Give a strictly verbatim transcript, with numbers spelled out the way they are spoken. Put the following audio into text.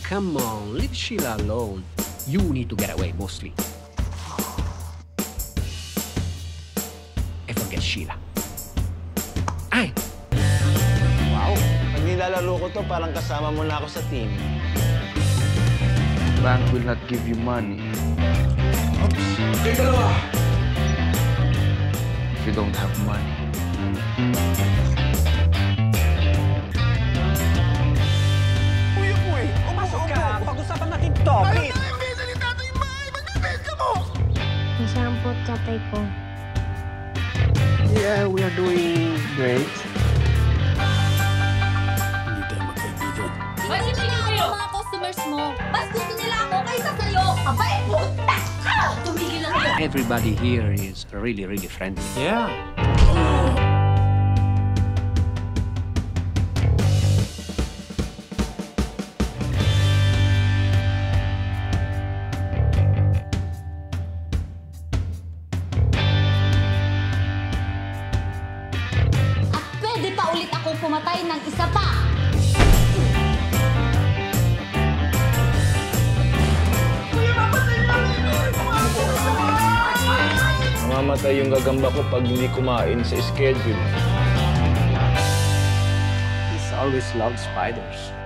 come on, leave Sheila alone. You need to get away, mostly. And forget Sheila. Ay! Wow! Pag nilalaro ko to, parang kasama mo na ako sa team. Bank will not give you money. Oops! Kayo dalawa! If you don't have money. Uy, uy! Umasok ka! Pag-usapan natin to, please! Ayaw na yung visa ni Tatay May! Magbibenta mo! Nasaan po tatay ko? Yeah, we are doing great. Hindi tayo magkaibigan. Mas hindi kayo! Mga customers mo, mas gusto nila ako kaysa sa'yo! Abay, puta ka! Tumigil lang kayo! Everybody here is really, really friendly. Yeah! At pwede pa ulit akong pumatay ng isa pa! Mamamatay yung gagamba ko pag hindi kumain sa schedule. He's always loved spiders.